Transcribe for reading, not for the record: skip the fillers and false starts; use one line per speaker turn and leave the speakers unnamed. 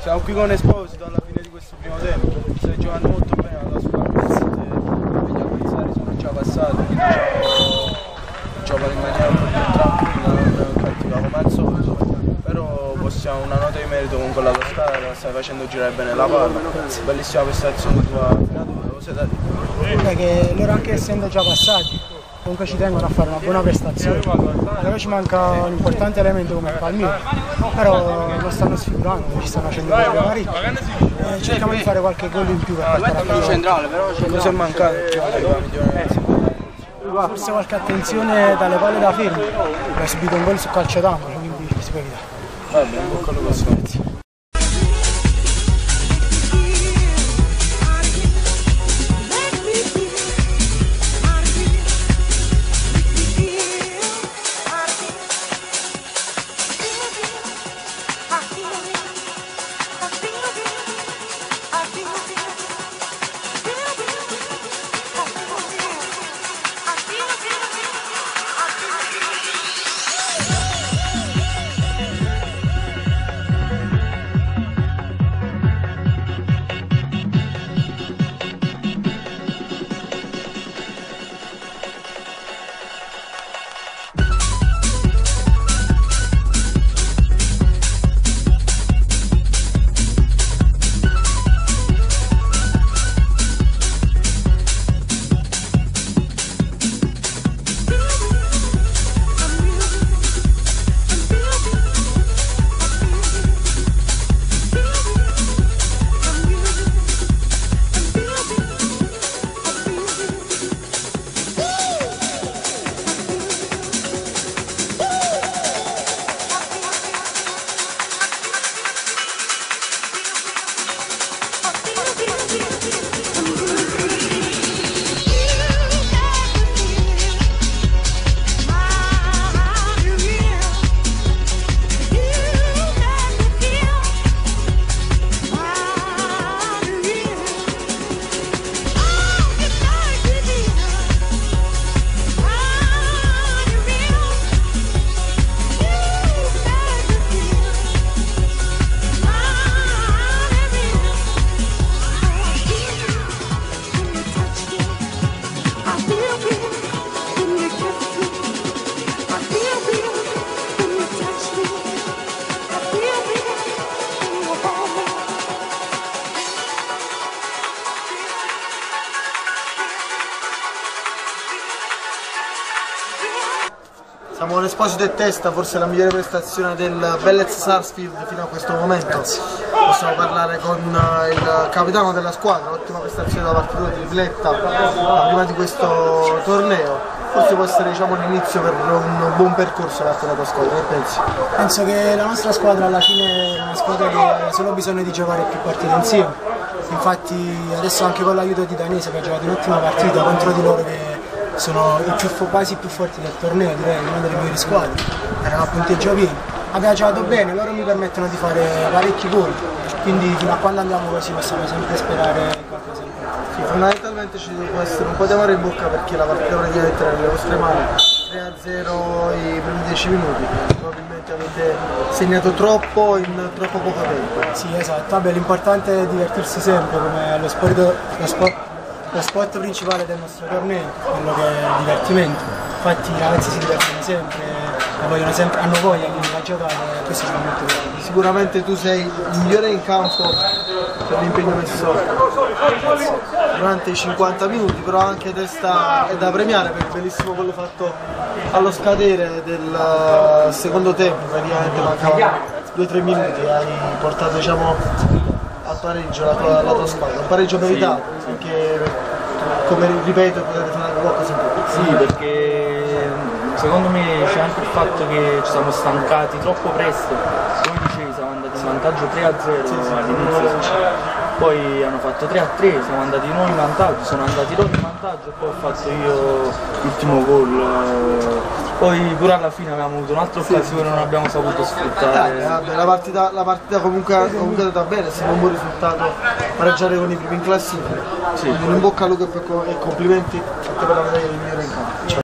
Siamo qui con Esposito alla fine di questo primo tempo. Stai giocando molto bene alla squadra, gli avversari sono già passati, giocano in maniera un po' più tranquilla, non cattiva come al solito, però possiamo una nota di merito comunque alla tua squadra, stai facendo girare bene la palla, bellissima prestazione tua allenatore, cosa da dire?
Che loro anche essendo già passati comunque ci tengono a fare una buona prestazione, però ci manca un importante elemento come il Palmiro, però non stanno sfigurando, ci stanno facendo vedere parecchio e cerchiamo di fare qualche gol in più per portare a casa.
Centrale, però cosa è mancato?
Forse qualche attenzione dalle palle da fermo, ha subito un gol su calcio d'angolo, quindi si può evitare.
Va bene, bocca al lupo.
Siamo all'Esposito e Testa, forse la migliore prestazione del Vélez Sarsfield fino a questo momento. Possiamo parlare con il capitano della squadra, ottima prestazione da parte tua, tripletta, la prima di questo torneo. Forse può essere, diciamo, l'inizio per un buon percorso da parte della tua squadra, che pensi?
Penso che la nostra squadra alla fine è una squadra che ha solo bisogno di giocare più partite insieme. Infatti adesso anche con l'aiuto di Danese che ha giocato un'ottima partita contro di loro che sono quasi i più forti del torneo, direi, una delle migliori squadre, erano a punteggio pieno, abbiamo giocato bene, loro mi permettono di fare parecchi gol, quindi fino a quando andiamo così possiamo sempre sperare in qualcosa di più.
Sì, fondamentalmente ci può essere un po' di amore in bocca perché la partita praticamente era nelle vostre mani, 3-0 i primi 10 minuti, probabilmente avete segnato troppo in troppo poco tempo.
Sì, esatto, vabbè, l'importante è divertirsi sempre, come lo sport principale del nostro torneo, quello che è il divertimento. Infatti i ragazzi si divertono sempre e hanno voglia di giocare e questo ci fa molto bene.
Sicuramente tu sei il migliore in campo per l'impegno messo durante i 50 minuti, però anche Testa è da premiare per il bellissimo gol fatto allo scadere del secondo tempo, praticamente mancavano 2-3 minuti, hai portato, diciamo, al pareggio la tua squadra, un pareggio meritato, perché come ripeto potete fare qualcosa in più.
Sì, perché secondo me c'è anche il fatto che ci siamo stancati troppo presto, come dicevi siamo andati in vantaggio 3-0 all'inizio, poi hanno fatto 3-3, siamo andati noi in vantaggio, sono andati loro in vantaggio e poi ho fatto io l'ultimo gol. Poi pure alla fine abbiamo avuto un'altra occasione, non abbiamo saputo sfruttare.
Vabbè, la partita comunque è andata bene, è stato un buon risultato pareggiare con i primi in classifica. Sì. In bocca al lupo e complimenti a te per la medaglia del migliore in campo.